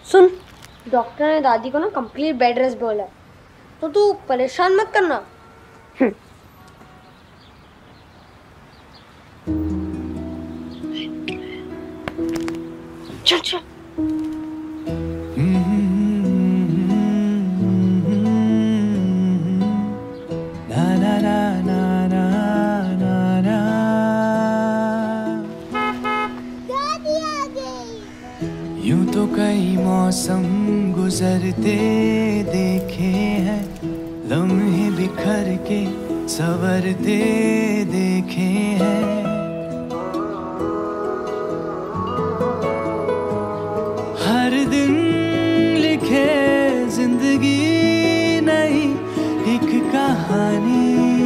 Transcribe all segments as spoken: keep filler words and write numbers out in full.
सुन, doctor ने दादी को ना कंप्लीट बेड रेस्ट बोला है, तो तू परेशान मत करना। चल चल। यूं तो कई मौसम गुजरते देखे हैं, लम्हे बिखर के संवरते देखे हैं। हर दिन लिखे जिंदगी नई एक कहानी,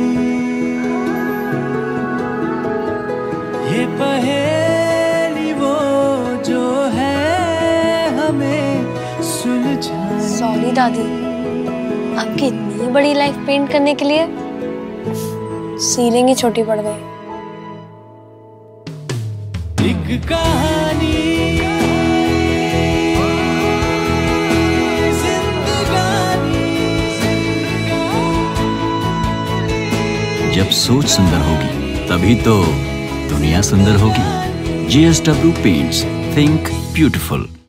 ये पहेली वो जो है हमें सुलझानी। सॉरी दादी, आपकी इतनी बड़ी लाइफ पेंट करने के लिए सीलिंग ही छोटी पड़ गई। एक कहानी, जब सोच सुंदर होगी तभी तो दुनिया सुंदर होगी। G S W paints, think beautiful.